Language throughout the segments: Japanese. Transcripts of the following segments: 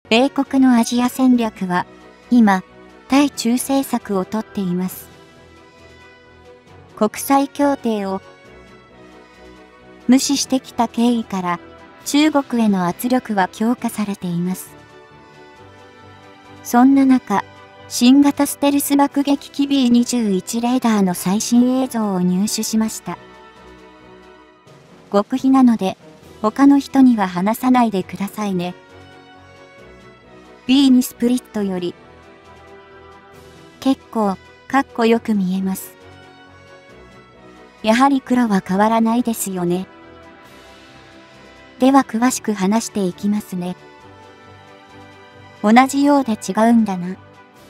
米国のアジア戦略は、今、対中政策をとっています。国際協定を無視してきた経緯から、中国への圧力は強化されています。そんな中、新型ステルス爆撃機 B21 レーダーの最新映像を入手しました。極秘なので、他の人には話さないでくださいね。B2 スプリットより、結構、かっこよく見えます。やはり黒は変わらないですよね。では詳しく話していきますね。同じようで違うんだな。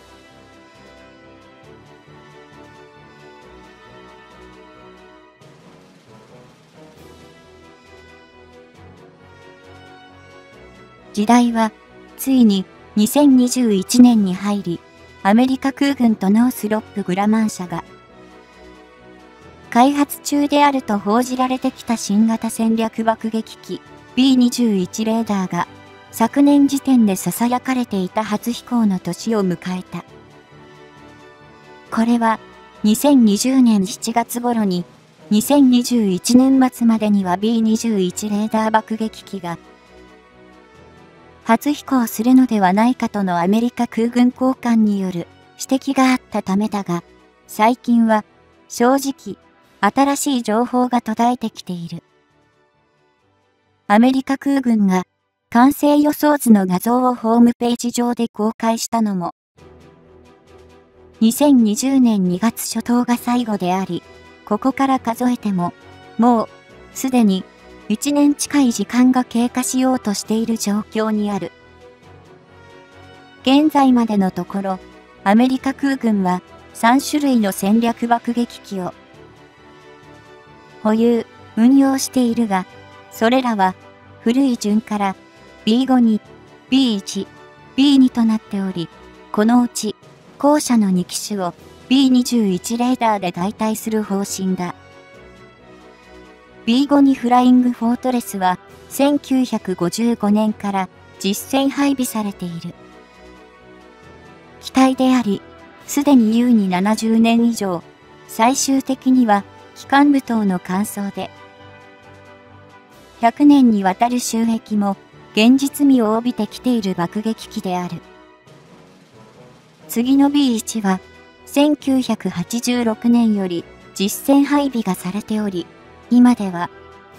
時代は、ついに2021年に入り、アメリカ空軍とノースロップグラマン社が、開発中であると報じられてきた新型戦略爆撃機 B21 レーダーが、昨年時点で囁かれていた初飛行の年を迎えた。これは、2020年7月頃に、2021年末までには B21 レーダー爆撃機が、初飛行するのではないかとのアメリカ空軍高官による指摘があったためだが、最近は正直新しい情報が途絶えてきている。アメリカ空軍が完成予想図の画像をホームページ上で公開したのも、2020年2月初頭が最後であり、ここから数えても、もうすでに1年近い時間が経過しようとしている状況にある。現在までのところ、アメリカ空軍は3種類の戦略爆撃機を保有、運用しているが、それらは古い順から B5 に B1、B2 となっており、このうち後者の2機種を B21 レーダーで代替する方針だ。B5 にフライングフォートレスは1955年から実戦配備されている。機体であり、すでに優に70年以上、最終的には機関部等の完走で、100年にわたる収益も現実味を帯びてきている爆撃機である。次の B1 は1986年より実戦配備がされており、今では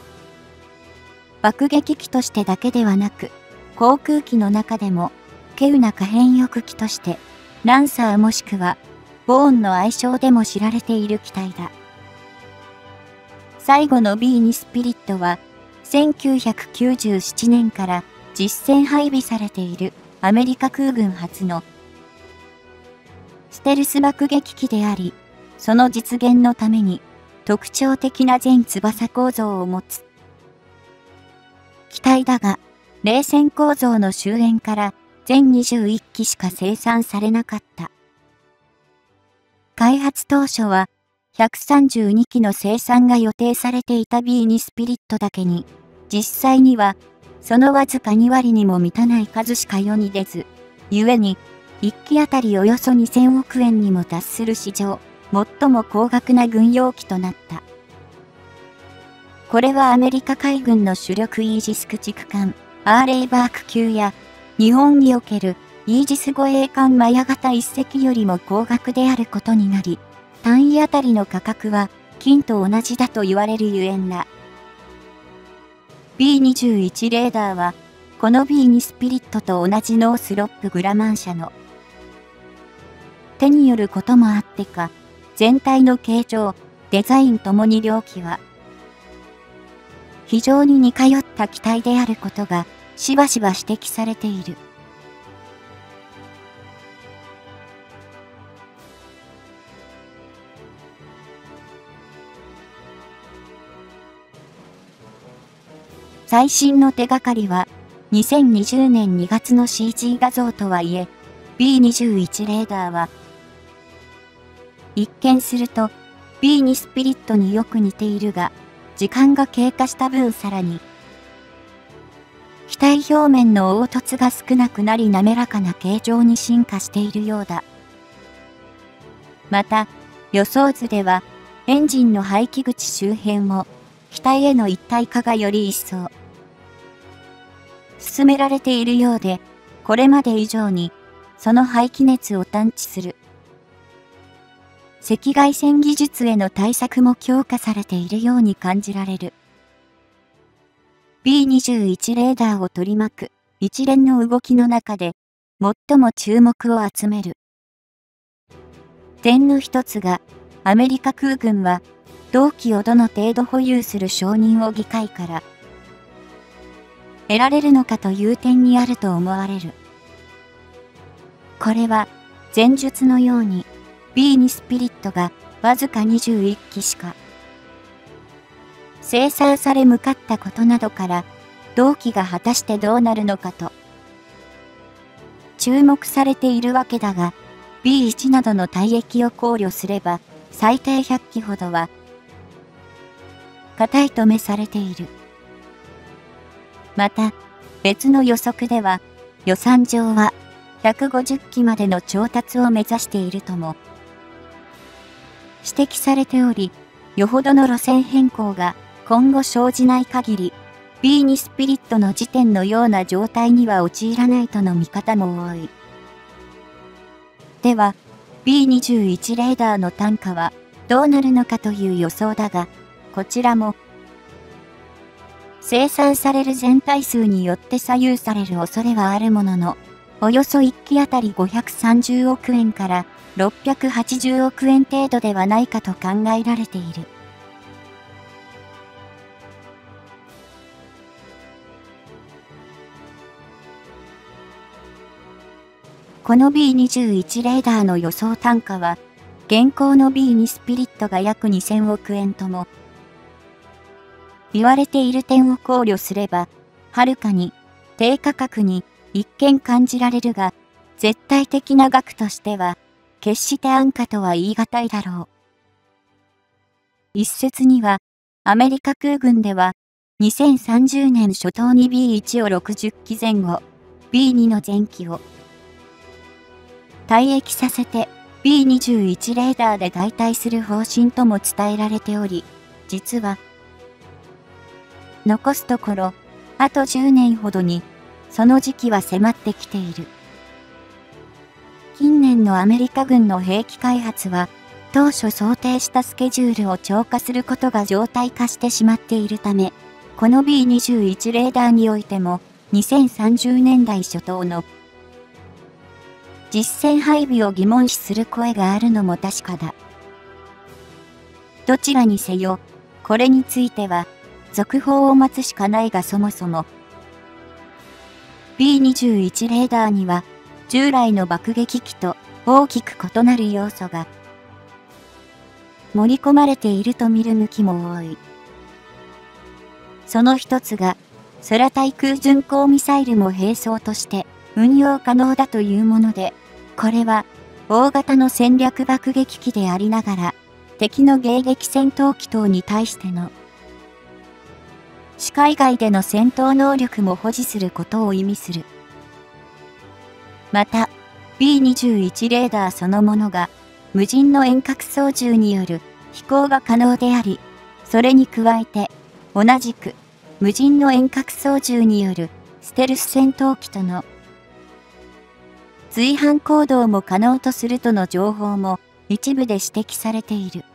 爆撃機としてだけではなく、航空機の中でも稀有な可変翼機としてランサーもしくはボーンの愛称でも知られている機体だ。最後の B2 スピリットは1997年から実戦配備されているアメリカ空軍初のステルス爆撃機であり、その実現のために特徴的な全翼構造を持つ機体だが、冷戦構造の終焉から全21機しか生産されなかった。開発当初は132機の生産が予定されていた B2 スピリットだけに、実際にはそのわずか2割にも満たない数しか世に出ず、故に1機あたりおよそ2000億円にも達する史上最も高額な軍用機となった。これはアメリカ海軍の主力イージス駆逐艦アーレイバーク級や日本におけるイージス護衛艦マヤ型1隻よりも高額であることになり、単位あたりの価格は金と同じだと言われるゆえんだ。B21 レーダーはこの B2 スピリットと同じノースロップグラマン社の手によることもあってか、全体の形状、デザインともに両機は、非常に似通った機体であることが、しばしば指摘されている。最新の手がかりは、2020年2月の CG 画像とはいえ、B21 レーダーは、一見すると B2 スピリットによく似ているが、時間が経過した分さらに機体表面の凹凸が少なくなり滑らかな形状に進化しているようだ。また、予想図では、エンジンの排気口周辺も、機体への一体化がより一層、進められているようで、これまで以上に、その排気熱を探知する。赤外線技術への対策も強化されているように感じられる。B21 レーダーを取り巻く一連の動きの中で、最も注目を集める点の一つが、アメリカ空軍は、同機をどの程度保有する承認を議会から得られるのかという点にあると思われる。これは、前述のように、B2 スピリットがわずか21機しか生産され向かったことなどから、同機が果たしてどうなるのかと注目されているわけだが、B1 などの退役を考慮すれば、最低100機ほどは、固いとめされている。また、別の予測では、予算上は、150機までの調達を目指しているとも、指摘されており、よほどの路線変更が今後生じない限り、B2 スピリットの時点のような状態には陥らないとの見方も多い。では、B21 レーダーの単価はどうなるのかという予想だが、こちらも、生産される全体数によって左右される恐れはあるものの、およそ1機あたり530億円から680億円程度ではないかと考えられている。この B21 レーダーの予想単価は、現行の B2 スピリットが約2000億円とも、言われている点を考慮すれば、はるかに低価格に一見感じられるが、絶対的な額としては、決して安価とは言い難いだろう。一説には、アメリカ空軍では、2030年初頭に B1 を60機前後、B2 の前期を退役させて B21 レーダーで代替する方針とも伝えられており、実は、残すところ、あと10年ほどに、その時期は迫ってきている。近年のアメリカ軍の兵器開発は、当初想定したスケジュールを超過することが常態化してしまっているため、この B21 レーダーにおいても、2030年代初頭の実戦配備を疑問視する声があるのも確かだ。どちらにせよ、これについては、続報を待つしかないがそもそも、B21 レーダーには、従来の爆撃機と大きく異なる要素が盛り込まれていると見る向きも多い。その一つが、空対空巡航ミサイルも並走として運用可能だというもので、これは大型の戦略爆撃機でありながら、敵の迎撃戦闘機等に対しての視界外での戦闘能力も保持することを意味する。また、B21 レーダーそのものが、無人の遠隔操縦による飛行が可能であり、それに加えて、同じく、無人の遠隔操縦によるステルス戦闘機との随伴行動も可能とするとの情報も一部で指摘されている。